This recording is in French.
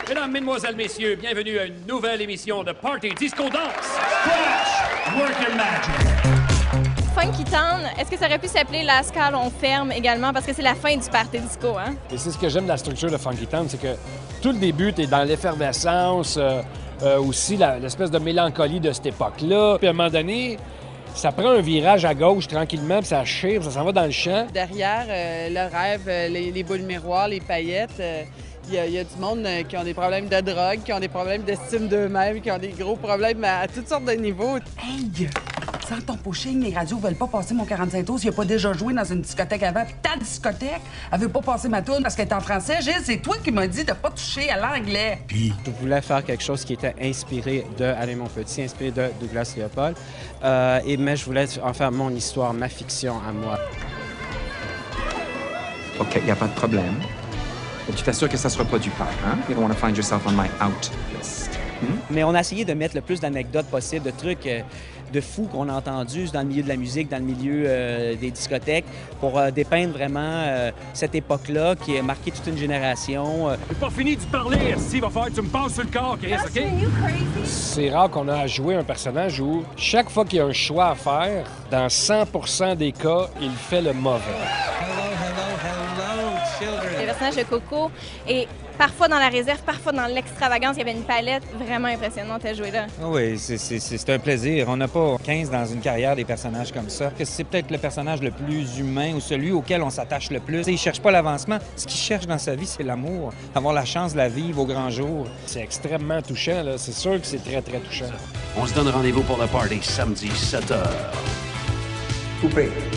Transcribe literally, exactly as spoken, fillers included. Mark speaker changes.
Speaker 1: Mesdames, Mesdemoiselles, Messieurs, bienvenue à une nouvelle émission de Party Disco Dance. Crash, work your magic.
Speaker 2: Funky Town, est-ce que ça aurait pu s'appeler La Scale on ferme également? Parce que c'est la fin du party disco, hein?
Speaker 3: Et c'est ce que j'aime de la structure de Funky Town, c'est que tout le début, tu es dans l'effervescence, euh, euh, aussi la, l'espèce de mélancolie de cette époque-là. Puis à un moment donné, ça prend un virage à gauche tranquillement, puis ça chire, ça s'en va dans le champ.
Speaker 4: Derrière, euh, le rêve, euh, les, les boules miroirs, les paillettes, il euh, y, y a du monde euh, qui ont des problèmes de drogue, qui ont des problèmes d'estime d'eux-mêmes, qui ont des gros problèmes à, à toutes sortes de niveaux.
Speaker 5: Hey! Sans ton pushing, les radios veulent pas passer mon quarante-cinq tours s'il a pas déjà joué dans une discothèque avant. Puis ta discothèque, elle veut pas passer ma tourne parce qu'elle est en français. Gilles, c'est toi qui m'as dit de pas toucher à l'anglais.
Speaker 6: Puis, je voulais faire quelque chose qui était inspiré de Alain Monpetit, inspiré de Douglas Léopold. Euh, et, mais je voulais en faire mon histoire, ma fiction à moi.
Speaker 7: OK, il n'y a pas de problème. Et tu t'assures que ça se reproduit pas, hein? You don't want to find yourself on my out list. Hmm?
Speaker 8: Mais on a essayé de mettre le plus d'anecdotes possible, de trucs euh, de fous qu'on a entendus dans le milieu de la musique, dans le milieu euh, des discothèques, pour euh, dépeindre vraiment euh, cette époque-là qui a marqué toute une génération. Euh.
Speaker 1: J'ai pas fini de parler, s'il va falloir que tu me passes sur le corps, Chris, OK?
Speaker 3: C'est rare qu'on a à jouer un personnage où chaque fois qu'il y a un choix à faire, dans cent pour cent des cas, il fait le mauvais.
Speaker 2: Le personnage de Coco est parfois dans la réserve, parfois dans l'extravagance. Il y avait une palette vraiment impressionnante à jouer là.
Speaker 9: Oui, c'est, c'est, c'est un plaisir. On n'a pas quinze dans une carrière des personnages comme ça. C'est peut-être le personnage le plus humain ou celui auquel on s'attache le plus. Il ne cherche pas l'avancement. Ce qu'il cherche dans sa vie, c'est l'amour. Avoir la chance de la vivre au grand jour.
Speaker 3: C'est extrêmement touchant, là. C'est sûr que c'est très, très touchant.
Speaker 1: On se donne rendez-vous pour le party samedi, sept heures.
Speaker 7: Coupé.